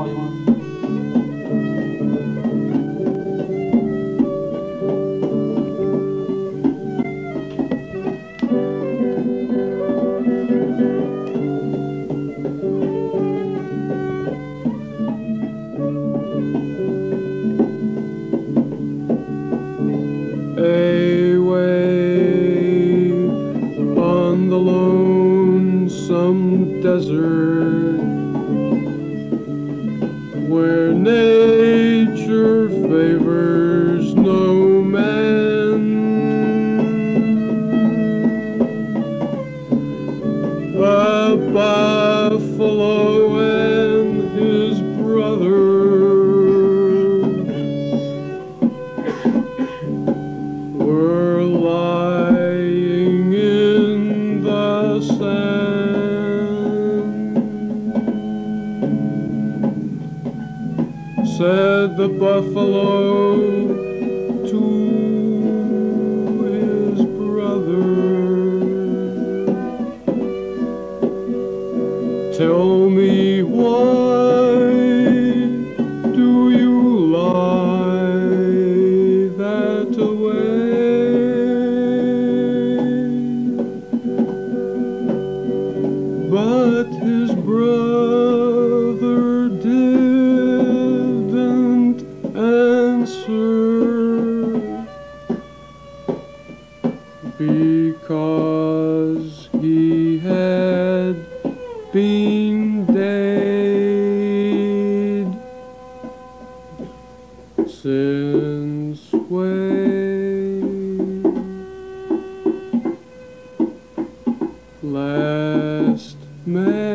Away on the lonesome desert, where nature favors no man, a buffalo and his brother were lying in the sand. Said the buffalo to his brother, tell me why do you lie that away? But his brother didn't answer, because he had been dead since way last May.